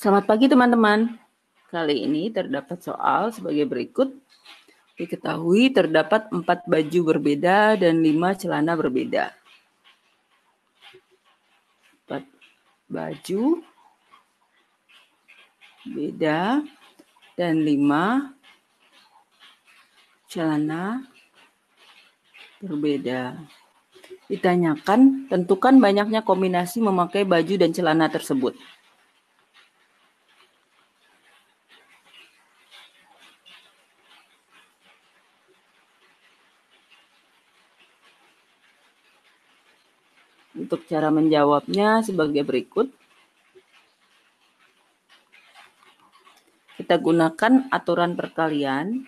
Selamat pagi teman-teman. Kali ini terdapat soal sebagai berikut. Diketahui terdapat 4 baju berbeda dan 5 celana berbeda. 4 baju beda dan 5 celana berbeda. Ditanyakan, tentukan banyaknya kombinasi memakai baju dan celana tersebut. Untuk cara menjawabnya sebagai berikut. Kita gunakan aturan perkalian.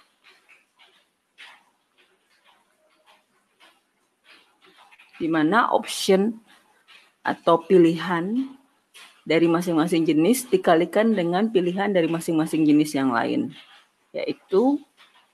Di mana option atau pilihan dari masing-masing jenis dikalikan dengan pilihan dari masing-masing jenis yang lain, yaitu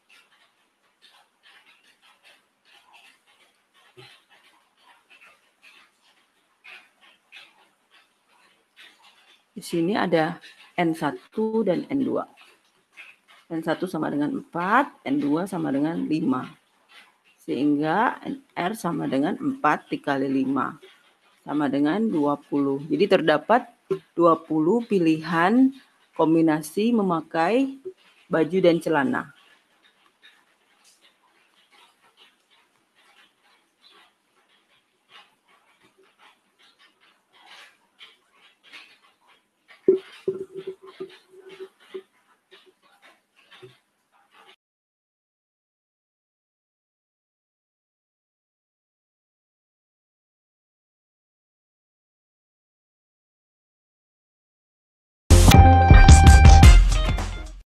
di sini ada N1 dan N2. N1 sama dengan 4, N2 sama dengan 5. Sehingga NR sama dengan 4 dikali 5. Sama dengan 20. Jadi terdapat 20 pilihan kombinasi memakai baju dan celana.